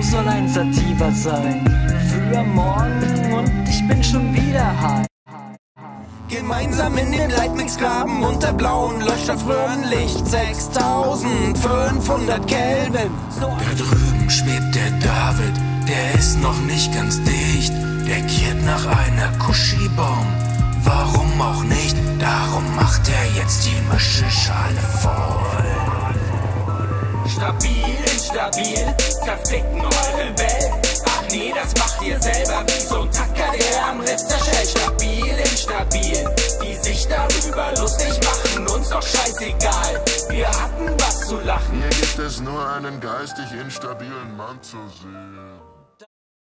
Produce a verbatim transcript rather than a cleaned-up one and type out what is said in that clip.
soll ein Sativa sein für morgen und ich bin schon wieder high. Gemeinsam in dem Leitmix graben unter blauen Leuchtstoffröhrenlicht sechstausendfünfhundert Kelvin. Da drüben schwebt der David, der ist noch nicht ganz dicht. Der giert nach einer Kuschi-Bomb, warum auch nicht? Darum macht er jetzt die Mischeschale voll. Stabil, instabil, verficken eure Welt. Ach nee, das macht ihr selber wie so ein Tacker, der am Riff zerschellt. Stabil, instabil, die sich darüber lustig machen, uns doch scheißegal. Wir hatten was zu lachen. Hier gibt es nur einen geistig instabilen Mann zu sehen.